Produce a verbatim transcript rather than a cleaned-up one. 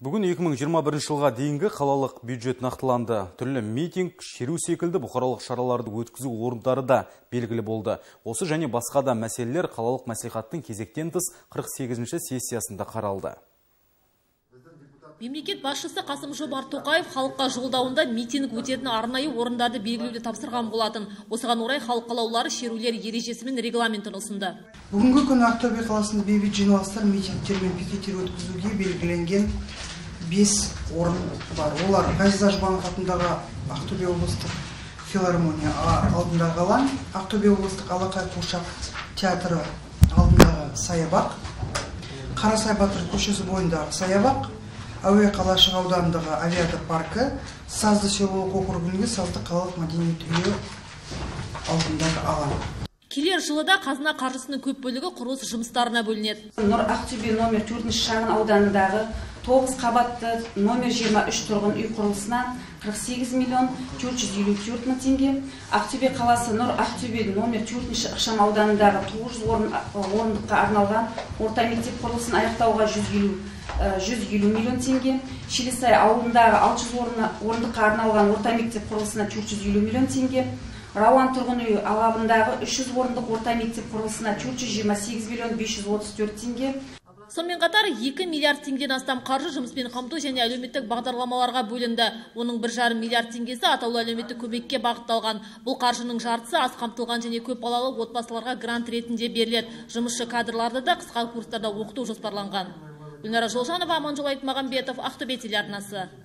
Бүгін екі мың жиырма бірінші жылға дейінгі қалалық бюджет нақтыланды. Түрлі митинг, шеру секілді бұқаралық шараларды өткізу орындары да белгілі болды. Осы және басқа да мәселелер қалалық мәслихаттың кезектен тыс қырық сегізінші сессиясында қаралды. Мемлекет басшысы Қасым-Жомарт Тоқаев халыққа жолдауында митинг өтетін арнайы орындарды белгілеуді тапсырған болатын. Осыған орай халық қалаулылары шерулер ережесі мен регламентін ұсынды. Бүгінгі күні Ақтөбе қаласында бейбіт жиналыстар, митингтер мен пикеттер өткізуге белгіленген бес орын бар. Олар Ғазиза Жұбанов атындағы Ақтөбе облыстық филармония алдындағы алаң, Ақтөбе облыстық Алақай қуыршақ театры алдындағы саябақ, Қарасай Батыр көшесі бойындағы саябақ, Әуе қалашығы ауданындағы авиатор паркі, Сазды селолық округінде Сазды қалалық мәдениет үйі алдындағы алаң. Келер жылыда қазына қаржысының көп бөлігі құрылыс жұмыстарына бөлінеді. Нұр Ақтөбе номер төртінші шағын ауданындағы тоғыз қабатты номер жиырма үш тұрғын үй құрылысына қырық сегіз миллион төрт жүз елу төрт мың теңге. Ақтөбе қаласы Нұр Ақтөбе номер төртінші ықшам ауданындағы тоғыз жүз орындыққа арналған орта мектеп құрылысын аяқтауға жүз елу миллион теңге. Шилісай ауылындағы алты жүз орындыққа арналған орта мектеп құрылысына төрт жүз елу миллион теңге. Рауан тұрғын үй алабындағы үш жүз орындық орта мектеп құрылысына төрт жүз жиырма сегіз миллион бес жүз отыз төрт теңге. Сонымен қатар екі миллиард теңгеден астам қаржы жұмыспен қамту және әлеуметтік бағдарламаларға бөлінді. Оның бір жарым миллиард теңгесі атаулы әлеуметтік көмекке бағытталған. Бұл қаржының жартысы аз қамтылған және көп балалы отбасыларға грант ретінде беріледі. Жұмысшы кадрларды да қысқа курстарда оқыту жоспарланған. Гүлнара Жолжанова, Аманжол Айтмағамбетов, Ақтөбе телеарнасы.